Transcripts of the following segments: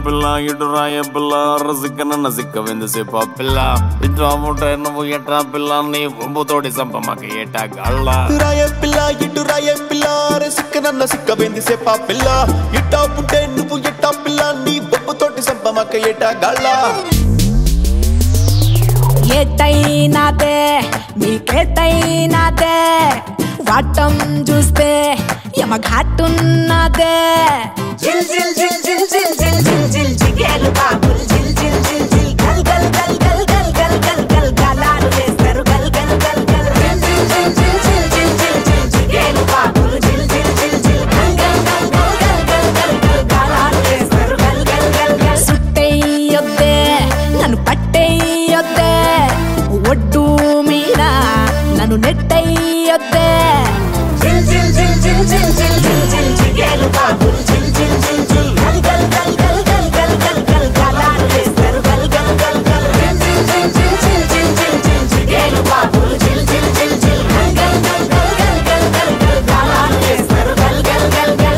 పిల్ల ఇటు రాయ పిల్ల రసిక్కనన్న సిక్క వెందుసేపా పిల్ల ఇటు అమ్ముట నువ్వు ఎట్రా పిల్ల నీ బొంబుతోటి సంప మాకు ఏటా గళ్ళ రాయ పిల్ల ఇటు రాయ పిల్ల రసిక్కనన్న సిక్క వెందుసేపా పిల్ల ఇట్టా పుట్టే నువ్వు ఎట్టా పిల్ల నీ బొంబుతోటి సంప మాకు ఏటా గళ్ళ ఏటైనాదే నీకేటైనాదే వాటం చూస్తే యమఘాటున్నదే జిల్ జిల్ జిల్ జిల్ జిల్ జిల్ జిల్ జిల్ జిగేలు బాబుల్ జిల్ జిల్ జిల్ జిల్ గల్ గల్ గల్ గల్ గల్ గల్ గల్ గల్ గలాలు వేస్తారు గల్ గల్ గల్ గల్ జిల్ జిల్ జిల్ జిల్ జిల్ జిల్ జిల్ జిగేలు బాబుల్ జిల్ జిల్ జిల్ జిల్ గల్ గల్ గల్ గల్ గల్ గల్ గల్ గలాలు వేస్తారు గల్ గల్ గల్ గల్ సుట్టేయొద్దే నన్ను పట్టేయొద్దే ఒడ్డు మీద నన్ను నెట్టేయొద్దే జిల్ జిల్ జిల్ జిల్ జిల్ జిల్ జిల్ జిల్ జిగేలు బాబుల్ జిల్ జిల్ జిల్ జిల్ గల్ గల్ గల్ గల్ గల్ గల్ గల్ గల్ గలాలు వేస్తారు గల్ గల్ గల్ గల్ జిల్ జిల్ జిల్ జిల్ జిల్ జిల్ జిల్ జిగేలు బాబుల్ జిల్ జిల్ జిల్ జిల్ గల్ గల్ గల్ గల్ గల్ గల్ గల్ గలాలు వేస్తారు గల్ గల్ గల్ గల్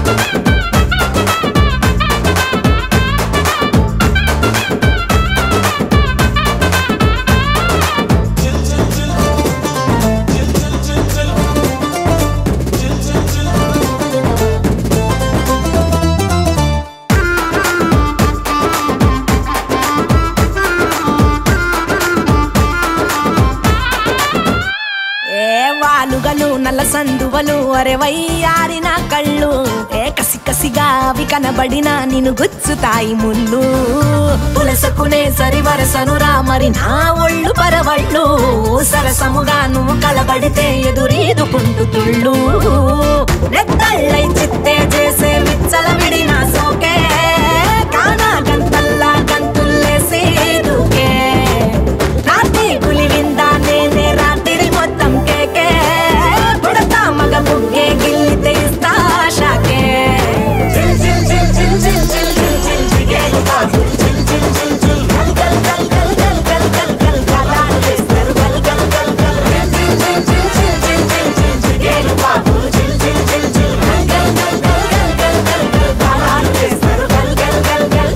వాలుగలు నల్ల సందువలు అరే వయ్యారిన కళ్ళు ఏ కసి కసిగా అవి కనబడినా నిన్ను గుచ్చుతాయి ముళ్ళు పులసకునే సరి వరసనురా మరి నా ఒళ్ళు పరవళ్ళు సరసముగా నువ్వు కలబడితే ఎదురీదుకుంటూ తుళ్ళు నెత్తళ్ళై చిత్తే చేసే విచ్చల విడినా సోకే కానా గంతల్లా గంతుల్లేసే దూకే రాత్రి గులి విందా నేనే రాత్రి మొత్తం కేకే పుడతా మగ బుగ్గే గిల్లితే ఇస్తా షాకే జిల్ జిల్ జిల్ జిల్ జిల్ జిల్ జిల్ జిల్ జిగేలు బాబుల్ జిల్ జిల్ జిల్ జిల్ గల్ గల్ గల్ గల్ గల్ గల్ గల్ గల్ గలాలు వేస్తారు గల్ గల్ గల్ గల్ జిల్ జిల్ జిల్ జిల్ జిల్ జిల్ జిల్ జిగేలు బాబుల్ జిల్ జిల్ జిల్ జిల్ గల్ గల్ గల్ గల్ గల్ గల్ గల్ గలాలు వేస్తారు గల్ గల్ గల్ గల్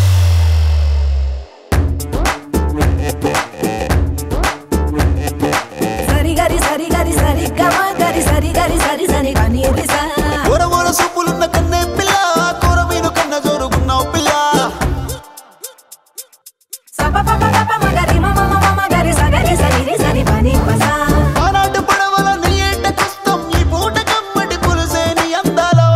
సరి గరి సరి గరి సరి గమ గరి సరి గరి సరి సరి గని రిసా ఓర ఓర సొప్పులున్న కన్నే పిల్ల కోర మీను కన్న జోరుగున్నావు పిల్ల సప పప పప మగరి మమ మమ గరి సగరి సరి సరి పని పసా ఆనాటి పడవల నీ ఏట కష్టం ఈ పూట కమ్మటి పులుసే నీ అందాలో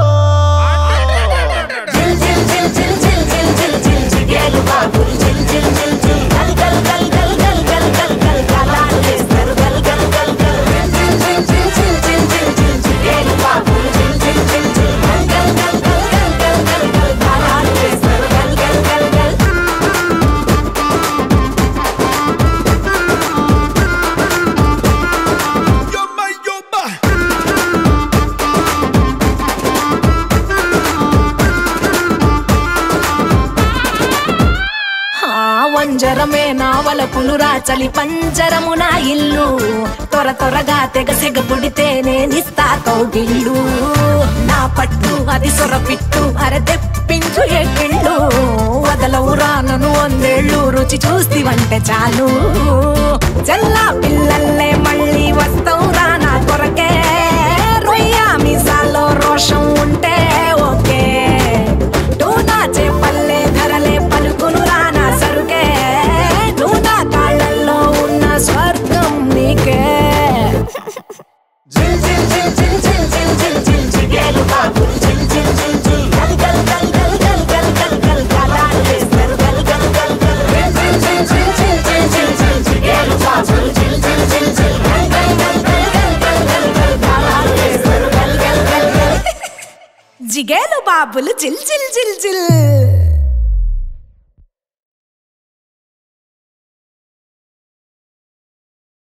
జిల్ జిల్ జిల్ జిల్ జిల్ జిల్ జిల్ జిల్ జిగేలు బాబుల్ జిల్ జిల్ జిల్ జిల్ గల్ గల్ గల్ గల్ గల్ గల్ గల్ గల్ గలాలు వేస్తారు గల్ గల్ గల్ గల్ జిల్ జిల్ జిల్ జిల్ జిల్ జిల్ జిల్ జిగేలు బాబుల్ జిల్ జిల్ జిల్ జిల్ గల్ గల్ గల్ గల్ గల్ గల్ గల్ గల్ గలాలు వేస్తారు గల్ గల్ గల్ గల్ యొమ్మ యొమ్మ వంజరమే నావల పులురా చలి పంజరము నా ఇల్లు త్వర త్వరగా తెగ సెగ పుడితేనే నిస్తా కౌగిళ్ళు నా పట్టు అది సొరపిట్టు అర తెప్పించు ఎక్కిళ్ళు వదలవురా నన్ను వందేళ్ళు రుచి చూస్తివంటే చాలు జల్లా పిల్లల్లే మళ్ళీ వస్తావురా నా కొరకే రొయ్యా మీసాల్లో రోషం ఉంటే ఓకే టూనా చేపల్లే ధరలే పలుకునురా నా సరుకే నువ్వు నా కాళ్ళల్లో ఉన్న స్వర్గం నీకే జిల్ జిల్ జిల్ జిల్ జిల్ జిల్ జిల్ జిల్ జిగేలు బాబుల్ జిల్ జిల్ జిల్ జిల్ గల్ గల్ గల్ గల్ గల్ గల్ గల్ గల్ గలాలు వేస్తారు గల్ గల్ గల్ గల్ జిల్ జిల్ జిల్ జిల్ జిల్ జిల్ జిల్ జిగేలు బాబుల్ జిల్ జిల్ జిల్ జిల్ గల్ గల్ గల్ గల్ గల్ గల్ గల్ గల్ గలాలు వేస్తారు గల్ గల్ గల్ గల్ జిగేలు బాబులు జిల్ జిల్ జిల్ జిల్